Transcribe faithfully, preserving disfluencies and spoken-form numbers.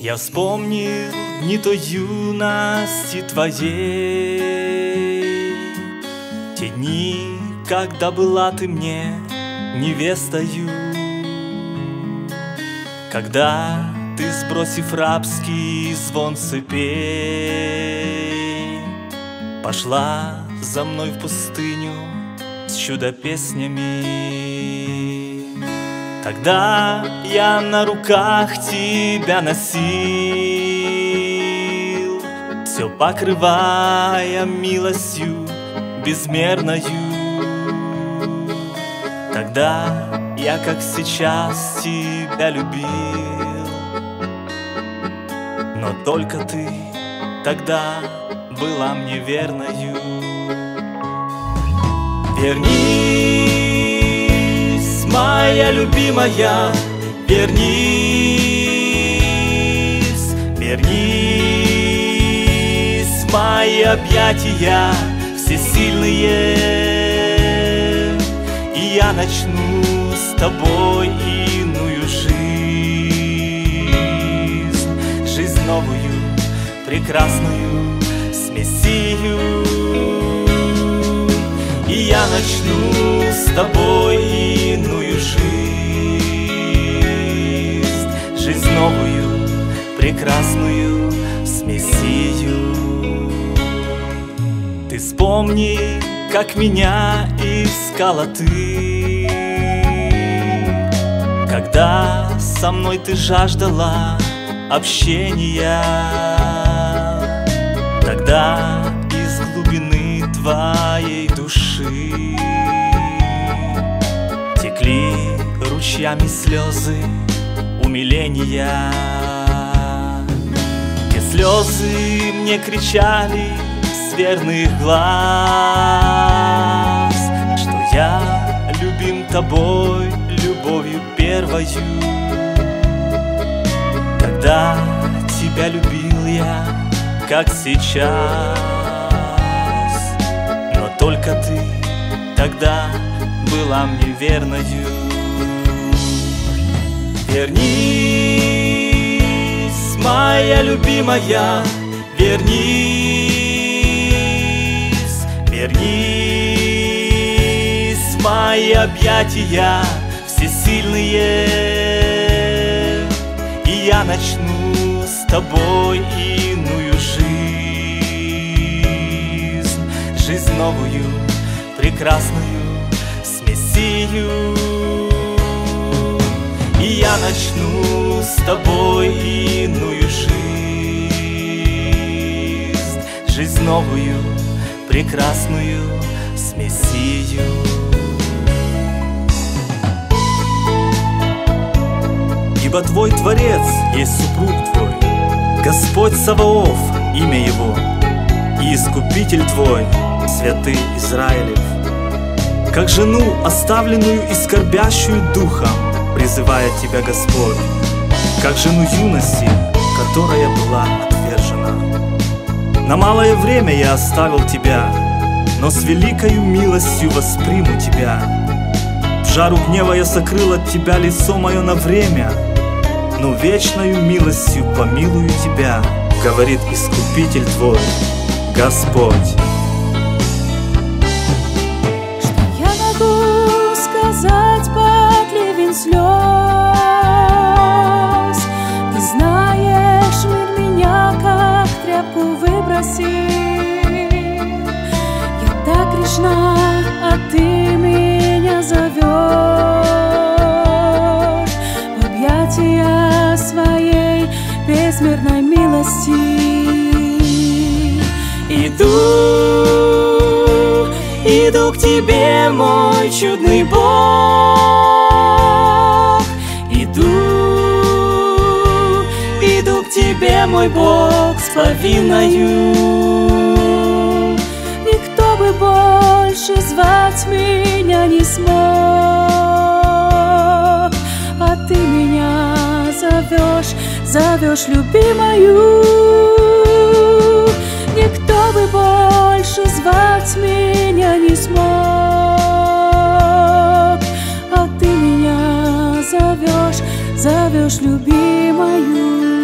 Я вспомнил дни той юности твоей, те дни, когда была ты мне невестою, когда ты, сбросив рабский звон цепей, пошла за мной в пустыню с чудо-песнями. Тогда я на руках тебя носил, все покрывая милостью безмерною. Тогда я, как сейчас, тебя любил, но только ты тогда была мне верною. Вернись, моя любимая, вернись, вернись в мои объятия всесильные, и я начну с тобой иную жизнь, жизнь новую, прекрасную, с Мессию. И я начну с тобой иную жизнь, жизнь новую, прекрасную, с Мессию. Ты вспомни, как меня искала ты, когда со мной ты жаждала общения. Тогда из глубины твоей души текли ручьями слезы умиления. Те слезы мне кричали с верных глаз, что я любим тобой любовью первою. Когда тебя любил я, как сейчас, но только ты тогда была мне верною. Вернись, моя любимая, вернись, вернись в мои объятия всесильные, и я начну с тобой иную жизнь, жизнь новую, прекрасную, с Мессию. И я начну с тобой иную жизнь, жизнь новую, прекрасную, с Мессию. Ибо твой Творец есть супруг твой, Господь Саваоф, имя Его, и Искупитель твой, святый Израилев. Как жену, оставленную и скорбящую духом, призывает тебя Господь, как жену юности, которая была отвержена. На малое время я оставил тебя, но с великою милостью восприму тебя. В жару гнева я сокрыл от тебя лицо мое на время, но вечною милостью помилую тебя, говорит Искупитель твой, Господь. Что я могу сказать под ливень слез? Ты знаешь, мир меня как тряпку выбросил. Я так грешна, а ты меня зовешь в объятия своей безмерной милости. Иду, иду к тебе, мой чудный Бог. Иду, иду к тебе, мой Бог, с повинною. Никто бы больше звать меня не смог, а ты меня зовешь, зовешь любимою. Никто бы больше звать меня не смог, а ты меня зовешь, зовешь любимою.